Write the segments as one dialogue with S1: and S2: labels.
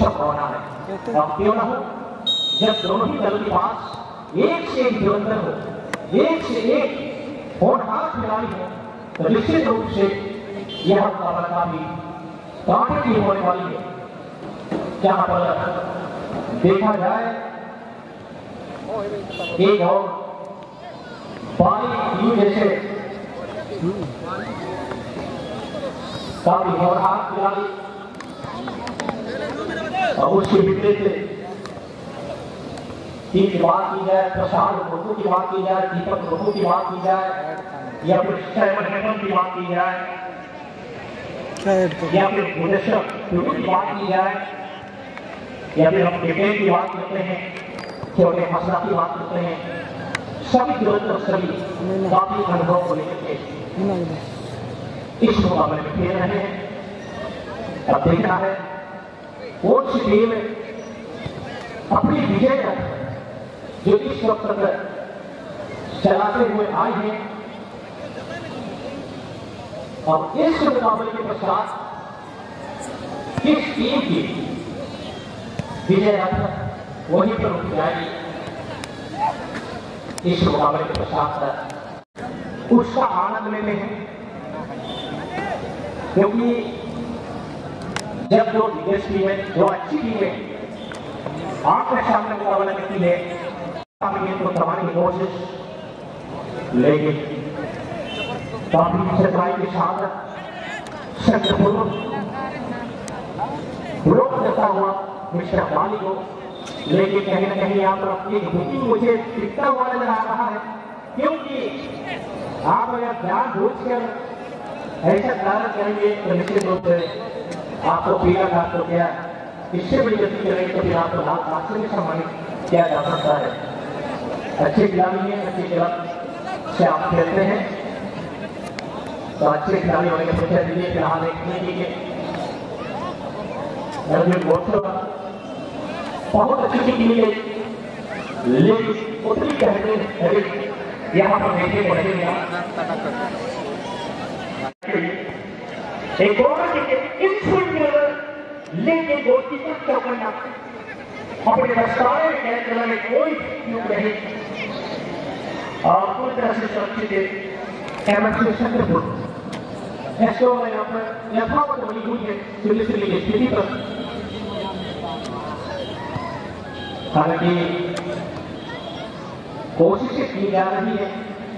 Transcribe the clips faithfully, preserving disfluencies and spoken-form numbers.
S1: संभावना है। अब क्यों ना हो, जब दोनों ही दलों के पास एक से एक धुरंधर हो, एक से एक होनहार खिलाड़ी हो, तो निश्चित रूप से यह मुकाबला काफी काफी की होने वाली है। जहां पर देखा जाए एक और बारी टीम जैसे काफी होनहार खिलाड़ी और उसके विपरीत टीम की बात की जाए, प्रसाद मुर्मू की बात की जाए, दीपक मुर्मू की बात की जाए, या फिर सैमन हेमन की बात की जाए, या फिर मुदस्सर की बात की जाए, या फिर हम कैप्टन की बात करते हैं, छोटे मसला की बात करते हैं, सभी धुरंधर सभी काफी अनुभव को लेकर के इस मुकाबले में खेल रहे हैं। अब देखना है कौन सी टीम अपनी विजय तक जो इस वक्त तक चलाते हुए आए हैं, और इस मुकाबले के पश्चात किस टीम की विजय रथ वहीं पर रुक जाएगी। इस मुकाबले के पश्चात उसका आनंद लेते हैं, क्योंकि जब जो दिग्गज टीमें, जो अच्छी टीमें आपके सामने मुकाबला करती है, तो करवाने की कोशिश, लेकिन काफी सच्चाई के साथ विरोध करता हुआ मिस्टर बाली को, लेकिन कहीं ना कहीं यहाँ पर एक बुकिंग मुझे टिकता हुआ नजर आ रहा है, क्योंकि आप अगर ध्यान बूझ कर ऐसा कार्य करेंगे तो निश्चित रूप से आपको पीला घाट हो गया, इससे बड़ी गति करेंगे तो फिर आपको लाल कास्ट में सम्मानित किया जा सकता है। अच्छे खिलाड़ी हैं, अच्छे खिलाड़ी से आप खेलते हैं तो अच्छे खिलाड़ी होने के परिचय दीजिए। फिलहाल एक बहुत अच्छी टीम है, लेकिन उतनी कहते यहाँ पर देखने को नहीं मिला। एक ओवर इस लेकिन गोलकीपर चौकन्ना अपने दस्ताने में कैद करने में कोई क्यों नहीं, और पूरी तरह से सुरक्षित है। एमएससी चंद्रपुर एसओ में यहाँ पर यथावत बनी हुई है दिल्ली दिल्ली की स्थिति पर। हालांकि कोशिशें की जा रही है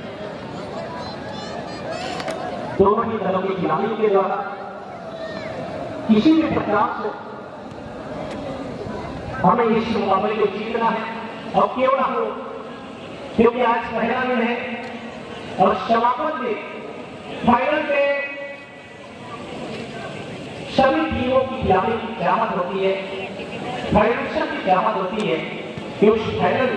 S1: दोनों ही दलों के खिलाड़ियों के द्वारा किसी भी प्रकार से हमें इस मुकाबले को जीतना है, और क्यों ना हो, क्योंकि आज पहला दिन है और समापन में फाइनल में सभी टीमों की खिलाड़ियों की चाहत होती है, फाइनेंशियल की चाहत होती है कि उस फाइनल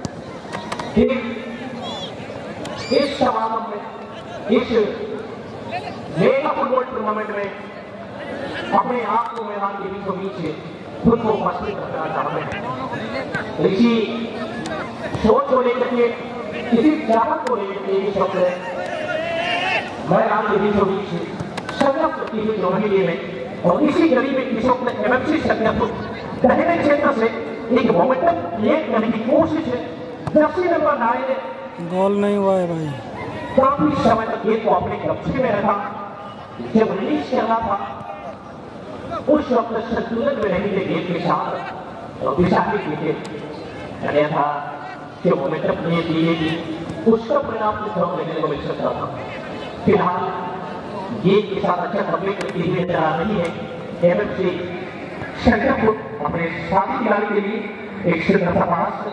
S1: इस समापन में, इस मेगा फुटबॉल टूर्नामेंट में अपने आप को मैदान के बीचों बीच खुद को मजबूत करना चाहते हैं। इसी सोच को लेकर के, इसी चाहत को लेकर के इस वक्त मैदान के बीचों बीच संघर्ष करती हुई दोनों ही में, और इसी गली में इस वक्त एमएफसी संघर्ष दाहिने क्षेत्र से एक मोमेंटम क्रिएट करने की कोशिश है। दक्षिण नंबर नाइन
S2: गोल नहीं हुआ है भाई,
S1: काफी समय तक गेंद को अपने कब्जे में रखा, जब रिलीज करना था उस वक्त संतुलन में नहीं थे गेंद के साथ, और दिशा भी गया था कि मोमेंटम क्रिएट की थी, उसका परिणाम कुछ और लेने को मिल सकता था। फिलहाल गेंद के साथ अच्छा कंप्लीट करती हुई नजर आ रही है एमएफसी शंकरपुर अपने साथी खिलाड़ी के लिए एक सिद्ध पास।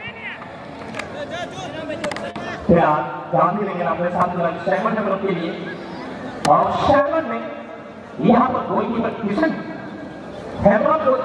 S1: फिलहाल गांधी लेंगे अपने साथ खिलाड़ी सैमन हेमन के लिए, और सैमन ने यहाँ पर गोलकीपर किशन हेमन को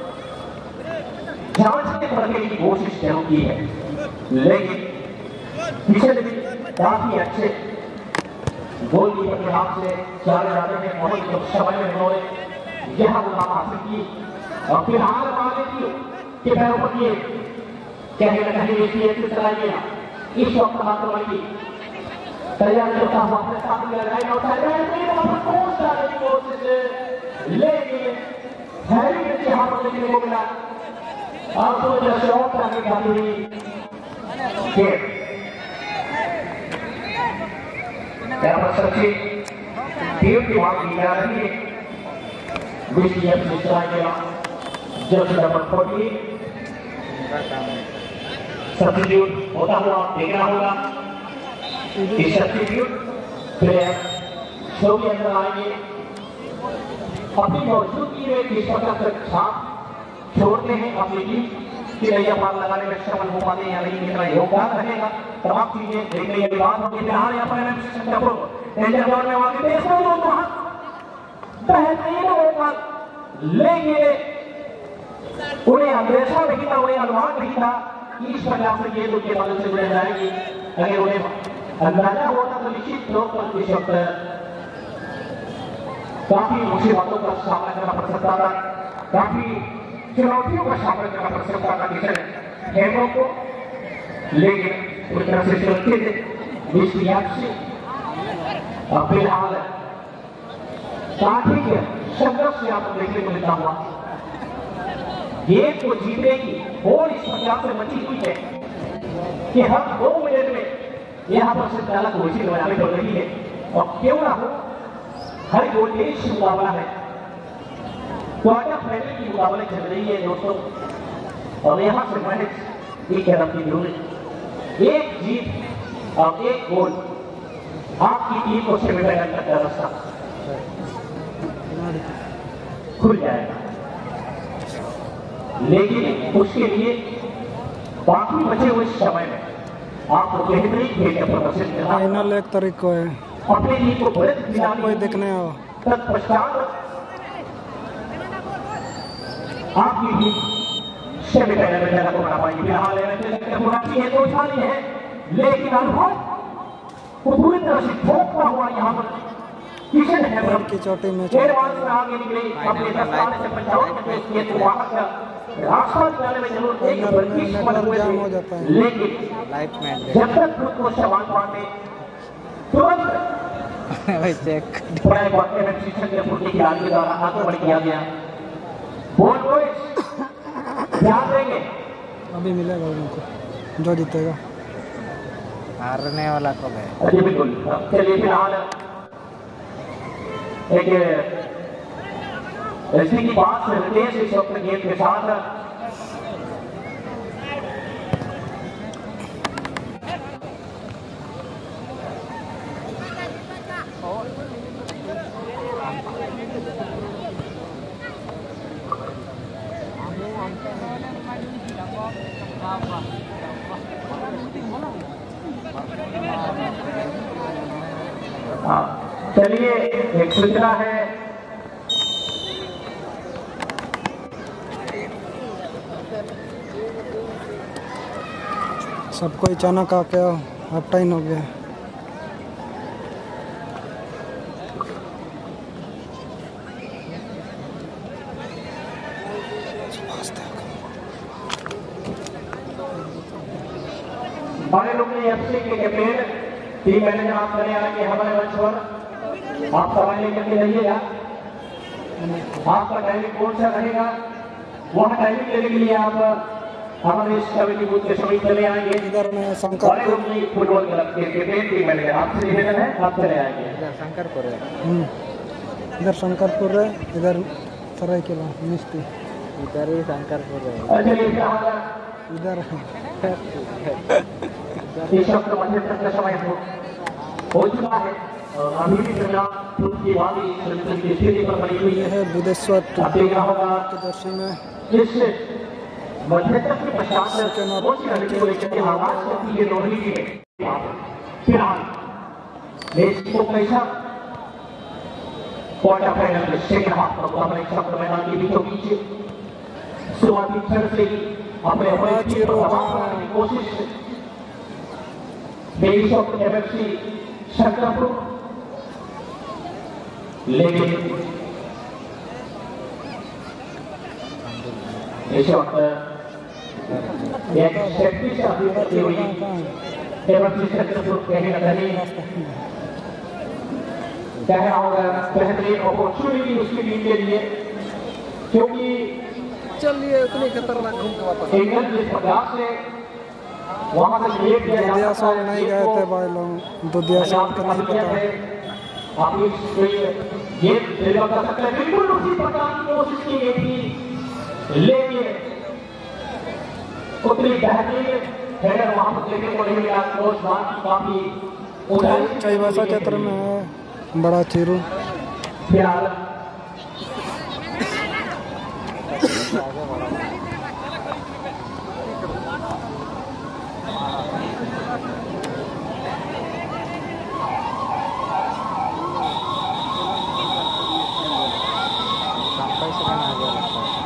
S1: जांचने करने की कोशिश जरूर की है, लेकिन पिछले दिन काफी अच्छे गोलकीपर के हाथ से चले जाते हैं, बहुत समय में उन्होंने यह मुकाम हासिल की, और फिलहाल बात की कि पैरों पर ये कहीं न कहीं इसलिए चलाइएगा इस वक्त मात्र की तैयार करता हुआ अपने साथ लगाएगा, और कोशिश, लेकिन हैरी के पर देखने को मिला और तो जैसे और तरह की गाड़ी हुई खेल यहाँ पर सच्ची टीम की बात की जा रही है बीसीएफ से चला गया जर्सी नंबर फोर्टी सब्स्टिट्यूट होता हुआ देखना होगा कि सब्स्टिट्यूट प्लेयर शो के अंदर आएंगे अपनी मौजूदगी में किस प्रकार से छाप छोड़ते हैं अपनी टीम की नैया पार लगाने में सफल हो पाते हैं या नहीं, कितना योगदान रहेगा तमाम चीजें देखने के बाद होगी। फिलहाल यहाँ पर डेंजर जोन में वाकई देश में लोग वहां बेहतरीन ओवर लेंगे, उन्हें अंदेशा नहीं था, उन्हें अनुमान नहीं था कि इस प्रकार से गेंद उनके बगल से गुजर जाएगी। अगर उन्हें अंदाजा होता तो निश्चित तौर पर इस वक्त काफी मुसीबतों का सामना करना पड़ सकता था, काफी चुनौतियों का सामना करना पड़ सकता था किसी गेमों को, लेकिन पूरी तरह से सुरक्षित विश्वयाप से फिलहाल काफी संघर्ष यहाँ पर देखने को मिलता हुआ गेम को जीतने की और इस प्रकार से मची हुई है कि हर दो मिनट में यहाँ पर सिर्फ अलग घोषित बनाने पड़ रही है और क्यों ना हो हर वोल्टेज मुकाबला है, क्वार्टर फाइनल की मुकाबले चल रही है दोस्तों और यहाँ से मैच एक रन की जरूरत, एक जीत और एक गोल आपकी टीम को सेमीफाइनल तक का रास्ता खुल जाएगा। लेकिन उसके लिए बाकी बचे हुए समय में आपको बेहतरीन खेल का प्रदर्शन करना है।
S2: फाइनल एक तारीख को है,
S1: अपने टीम को
S2: सब कोई देखने आओ।
S1: तत्पश्चात आपकी टीम सेमीफाइनल में जगह को बना पाएगी। फिलहाल है तो उठानी है, लेकिन अनुभव वो पूरी तरह से ठोकता हुआ यहाँ पर किशन है
S2: की चोटी में
S1: आगे निकली अपने दस्ताने से पंचावन रास्ता निकालने में जरूर
S2: जाम हो जाता है,
S1: लेकिन जब तक खुद को सवाल पाने तुरंत बड़े बातें में शिक्षण के पूर्ति की आगे के द्वारा आत्मबल किया गया। बोल बॉयज ध्यान देंगे,
S2: अभी मिलेगा उनको जो जीतेगा,
S3: हारने वाला कब है?
S1: जी बिल्कुल। चलिए फिलहाल एक ऐसी की बात रितेश इस वक्त गेम के साथ चलिए एक सूचना है,
S2: सबको अचानक आके हाफ टाइम हो गया।
S1: बड़े लोग एफसी के कैप्टन टीम मैनेजर आप चले आएंगे हमारे मंच पर, आप सवाल लेकर के रहिएगा। आपका टाइमिंग कौन सा रहेगा, वह टाइमिंग लेने के लिए आप हमारे इस कमेटी बूथ के सभी चले आएंगे।
S2: इधर में शंकर
S1: फुटबॉल क्लब के कैप्टन टीम मैनेजर आपसे निवेदन है, आप चले आएंगे।
S3: इधर शंकरपुर है,
S2: इधर शंकरपुर है, इधर सरायकेला मिस्टी,
S3: इधर ही शंकरपुर है।
S1: चलिए
S2: इधर
S1: इस वक्त मध्य का समय हो हो चुका है और अभी भी की वादी की स्थिति पर बनी हुई है।
S2: बुद्धेश्वर
S1: देखना होगा
S2: दर्शी में
S1: इस मध्यता के पश्चात कौन सी रणनीति को लेकर के आवाज करती है दोनों ही टीमें। फिलहाल देश को कैसा क्वार्टर फाइनल में सेकंड हाफ का मुकाबला एक सप्ताह मैदान के बीचों बीच शुरुआती क्षण से ही अपने अपने टीम को दबाव बनाने की कोशिश मेरी वक्त एफएफसी शंकरपुर, लेकिन इस वक्त एक सेफ्टी से अभी करती हुई एफएफसी शंकरपुर कहीं न कहीं कहना होगा बेहतरीन अपॉर्चुनिटी उसकी टीम के लिए, क्योंकि
S2: चल लिए उतनी खतरनाक घूम के वापस
S1: इंग्लैंड जिस प्रकार से वहां से क्रिएट किया
S2: दुधिया
S1: जाता
S2: साल
S1: है,
S2: नहीं
S1: ये
S2: गए
S1: तो
S2: थे भाई लोग दुधिया साल का नहीं पता
S1: आप इस ये डिलीवर कर सकते हैं। बिल्कुल उसी प्रकार की कोशिश की गई थी, लेकिन उतनी बेहतरीन हेडर वहां पर देखने को नहीं मिला। कोच बात की काफी ऊंचाई
S2: चाईबासा क्षेत्र में है बड़ा चीरू
S1: फिलहाल
S3: sampai sekarang aja लगता है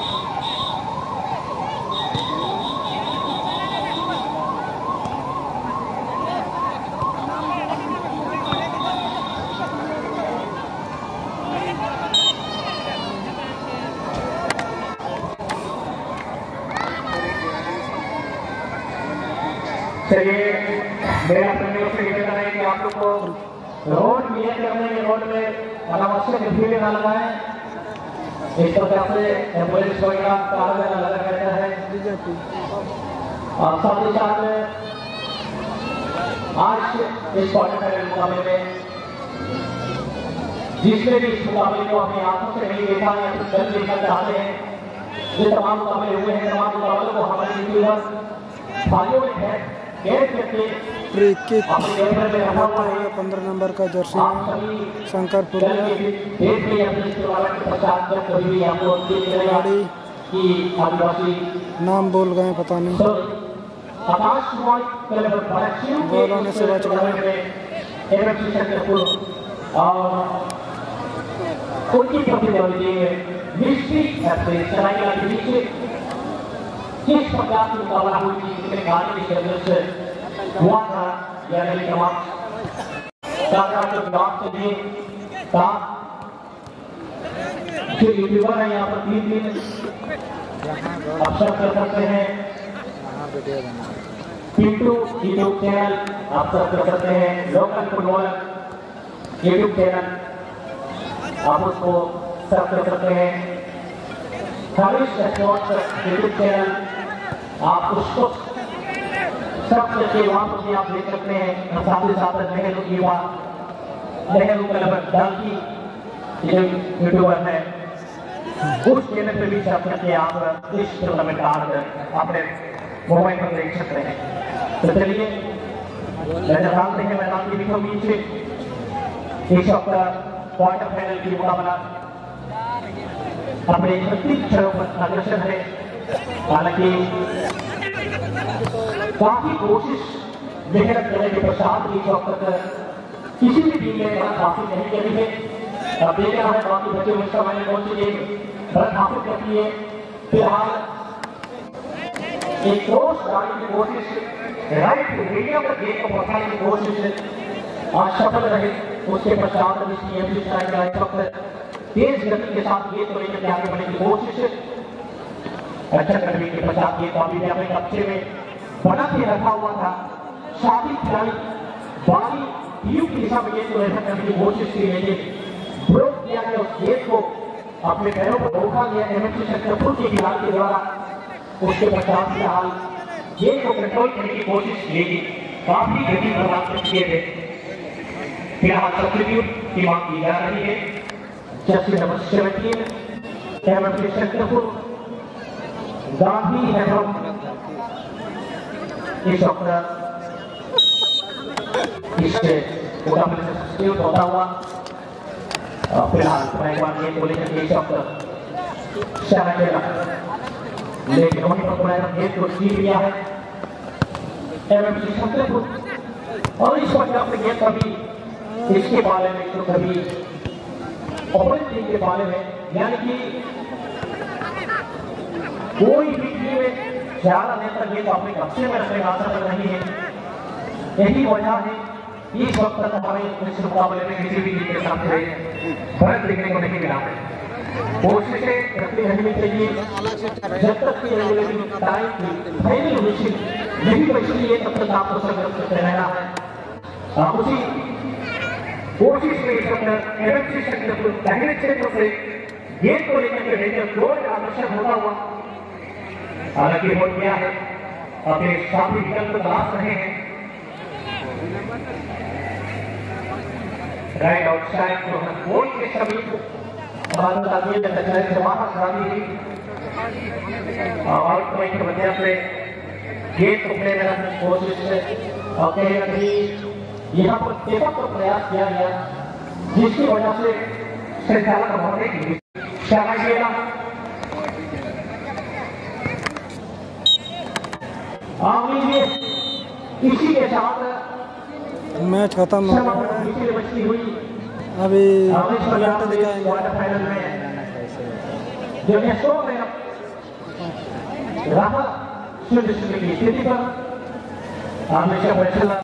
S1: चलिए मेरा अपने से निवेदन है कि आप लोग को रोड क्लियर करने के रोड में अनावश्यक भीड़ न लगाएं। इस प्रकार से एम्बुलेंस वगैरह कार वगैरह लगा रहता है। और साथ ही साथ आज इस क्वार्टर फाइनल मुकाबले में जिसने भी इस मुकाबले को अपनी आंखों से नहीं देखा या फिर कल देखना चाहते हैं, ये तमाम मुकाबले हुए हैं, तमाम मुकाबलों को हमारी यूट्यूबर भाइयों में है
S2: फ्री किक पंद्रह नंबर का जर्सी में शंकरपुर नाम बोल गए पता नहीं गोल होने से बच गए।
S1: उनकी किस प्रकार की मुकाबला हुई थी, कितने गाने की जरूरत से हुआ था या नहीं तमाम के जवाब के लिए था। जो यूट्यूबर है यहाँ पर तीन दिन अवसर कर सकते हैं। पिंटू यूट्यूब चैनल आप सब कर सकते हैं। लोकल फुटबॉलर यूट्यूब चैनल आप उसको सब कर सकते हैं। हरीश स्पोर्ट्स यूट्यूब चैनल आप उसको सब करके वहां पर भी आप देख सकते हैं। और साथ ही साथ नेहरू युवा नेहरू क्लब दल की जो यूट्यूबर है उस चैनल पे भी सब करके आप इस टूर्नामेंट का अपने मोबाइल पर देख सकते हैं। तो चलिए नजर डालते हैं मैदान के बीचों बीच इस वक्त क्वार्टर फाइनल की मुकाबला अपने प्रत्येक क्षणों पर अग्रसर है। हालांकि काफी कोशिश मेहनत करने के पश्चात इस वक्त तक किसी भी टीम ने रन हासिल नहीं करी है। अब देखना है बाकी बच्चे उस समय में कौन सी टीम रन हासिल करती है। फिलहाल एक क्रॉस डालने की कोशिश राइट मीडियम तक गेंद को पहुंचाने की कोशिश असफल रहे। उसके पश्चात इस वक्त तेज गति के साथ गेंद को लेकर आगे बढ़ने की कोशिश अच्छा करने के पश्चात गेंद अभी भी अपने कब्जे में बना के रखा हुआ था। शादी खिलाड़ी बाली यू की दिशा में गेंद को लेकर करने की कोशिश की, लेकिन ब्लॉक किया गया उस गेंद को अपने पैरों पर रोका गया एमएफसी शंकरपुर के खिलाड़ी के द्वारा। उसके पश्चात फिलहाल गेंद को कंट्रोल करने की कोशिश की, काफी गति बर्दाश्त किए थे। फिलहाल सब्स्टिट्यूट की मांग की जा रही है। Jersey number seventeen MFC Shankarpur Gandhi Nagar इस वक्त इससे मुकाबले से सब्स्टिट्यूट होता हुआ फिलहाल एक बार गेंद को लेकर इस वक्त शहर खेला, लेकिन वहीं पर पुराना गेंद को छीन लिया है एमएफसी शंकरपुर। और इस वक्त अपने गेंद कभी इसके बारे में तो कभी ओपन टीम के बारे में, यानी कि कोई भी टीम में ज्यादा देर तक गेंद अपने कब्जे में रखने का आदत नहीं है। यही वजह है इस वक्त तक हमें इस मुकाबले में किसी भी टीम के सामने फर्क देखने को नहीं मिला। कोशिशें करती रहनी चाहिए जब तक कि रेगुलेटिंग टाइम की फाइनल विषय नहीं बची है तब तक आपको संघर्ष करते रहना है। उसी कोशिश में इस वक्त एमएफसी शंकरपुर दाहिने क्षेत्र से गेंद को लेकर के रेंजर गोल का आकर्षण होता हुआ हालांकि हो गया है, अपने साथी विकल्प तलाश रहे हैं। राइट आउटसाइड जो है गोल के समीप भारत आगे से बाहर खराबी हुई। आउट पॉइंट की वजह से गेंद टुकड़े में रखने की कोशिश है और कहीं ना कहीं यहाँ पर टेपअप का प्रयास किया गया, जिसकी वजह से श्रृंखला का बढ़ने की चाहिएगा। इसी के साथ
S2: मैच खत्म हो गया है। अभी पेनल्टी दिखाएंगे।
S1: क्वार्टर फाइनल में जो नेशो में रहा शून्य शून्य की स्थिति पर हमेशा